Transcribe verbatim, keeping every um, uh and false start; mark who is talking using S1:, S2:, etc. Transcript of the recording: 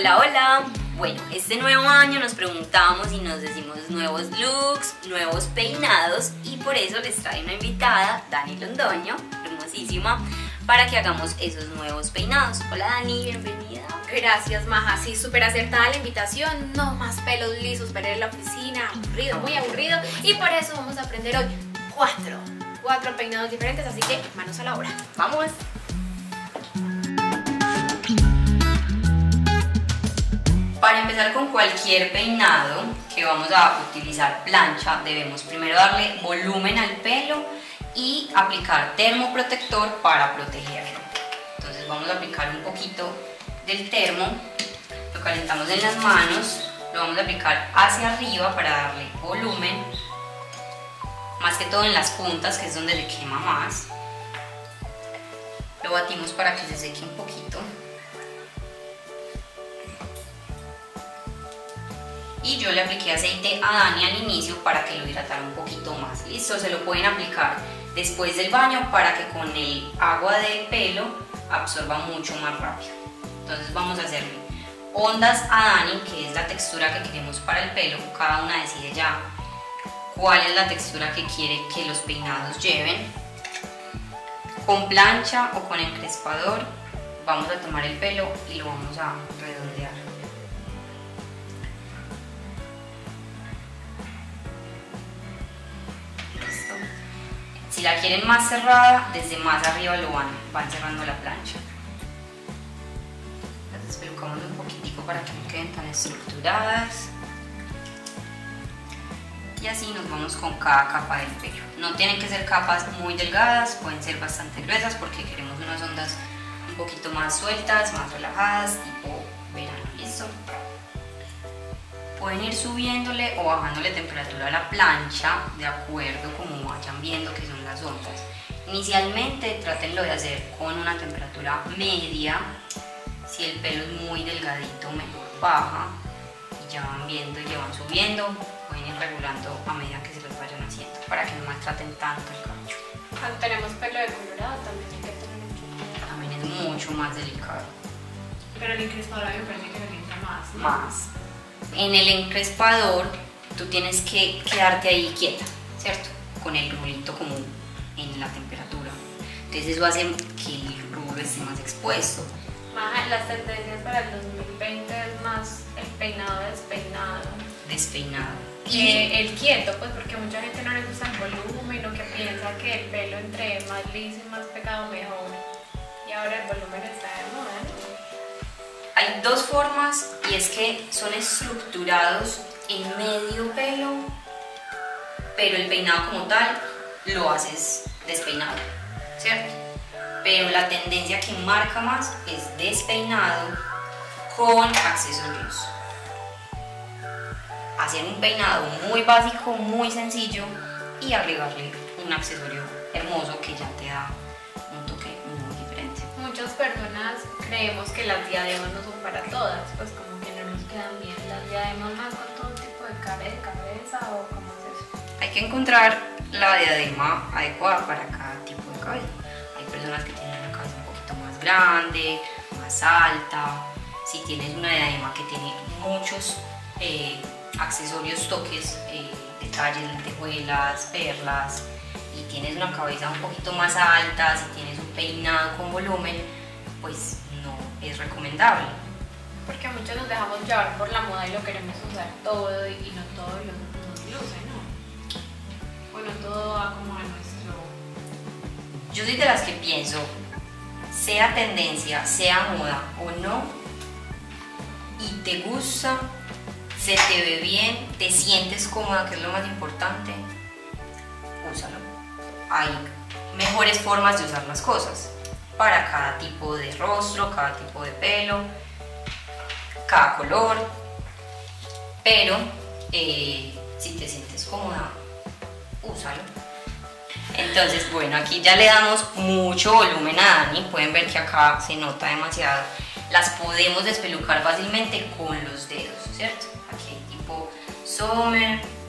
S1: Hola, hola. Bueno, este nuevo año nos preguntamos y nos decimos nuevos looks, nuevos peinados, y por eso les trae una invitada, Dani Londoño, hermosísima, para que hagamos esos nuevos peinados. Hola Dani, bienvenida.
S2: Gracias, Maja, sí, súper acertada la invitación. No más pelos lisos para ir a la oficina, aburrido, muy aburrido. Y por eso vamos a aprender hoy cuatro, cuatro peinados diferentes, así que manos a la obra.
S1: ¡Vamos! Para empezar con cualquier peinado que vamos a utilizar plancha, debemos primero darle volumen al pelo y aplicar termoprotector para protegerlo. Entonces vamos a aplicar un poquito del termo, lo calentamos en las manos, lo vamos a aplicar hacia arriba para darle volumen, más que todo en las puntas, que es donde le quema más. Lo batimos para que se seque un poquito. Y yo le apliqué aceite a Dani al inicio para que lo hidratara un poquito más. Listo, se lo pueden aplicar después del baño para que con el agua de pelo absorba mucho más rápido. Entonces vamos a hacerle ondas a Dani, que es la textura que queremos para el pelo. Cada una decide ya cuál es la textura que quiere que los peinados lleven. Con plancha o con encrespador vamos a tomar el pelo y lo vamos a redondear. Si la quieren más cerrada, desde más arriba lo van, van cerrando la plancha. Las despelucamos un poquitico para que no queden tan estructuradas. Y así nos vamos con cada capa del pelo. No tienen que ser capas muy delgadas, pueden ser bastante gruesas porque queremos unas ondas un poquito más sueltas, más relajadas, tipo verano. ¿Listo? Pueden ir subiéndole o bajándole temperatura a la plancha de acuerdo como vayan viendo que son las ondas. Inicialmente trátenlo de hacer con una temperatura media. Si el pelo es muy delgadito, mejor baja, y ya van viendo y ya van subiendo. Pueden ir regulando a medida que se los vayan haciendo para que no maltraten tanto el cabello.
S2: Cuando tenemos pelo decolorado también hay que tener mucho.
S1: También es mucho más delicado.
S2: Pero el encrespador a mí me parece que calienta más, ¿no?
S1: Más. En el encrespador tú tienes que quedarte ahí quieta, ¿cierto? Con el rulito como en la temperatura. Entonces eso hace que el rulo esté más expuesto.
S2: Maja, las tendencias para el dos mil veinte es más el peinado despeinado.
S1: Despeinado.
S2: Que el quieto, pues porque mucha gente no le gusta el volumen o que piensa que el pelo entre más liso y más pegado mejor. Y ahora el volumen está de moda, ¿no?
S1: Hay dos formas, y es que son estructurados en medio pelo, pero el peinado como tal lo haces despeinado, ¿cierto? Pero la tendencia que marca más es despeinado con accesorios. Hacer un peinado muy básico, muy sencillo, y agregarle un accesorio hermoso que ya te da un toque muy diferente.
S2: Muchas personas creemos que las diademas no son para todas, pues como que no nos quedan bien. Las diademas más con todo tipo de cara de cabeza, o cómo es eso.
S1: Hay que encontrar la diadema adecuada para cada tipo de cabello. Hay personas que tienen una cabeza un poquito más grande, más alta. Si tienes una diadema que tiene muchos eh, accesorios, toques, eh, detalles, lentejuelas, perlas, y tienes una cabeza un poquito más alta, si tienes un peinado con volumen, pues no es recomendable.
S2: Porque muchos nos dejamos llevar por la moda y lo queremos usar todo, y no todo lo, nos luce, ¿no? Bueno, todo va como a nuestro...
S1: Yo soy de las que pienso, sea tendencia, sea moda o no, y te gusta, se te ve bien, te sientes cómoda, que es lo más importante, úsalo. Hay mejores formas de usar las cosas para cada tipo de rostro, cada tipo de pelo, cada color, pero eh, si te sientes cómoda, úsalo. Entonces, bueno, aquí ya le damos mucho volumen a Dani. Pueden ver que acá se nota demasiado. Las podemos despelucar fácilmente con los dedos, ¿cierto? Aquí hay tipo Sommer,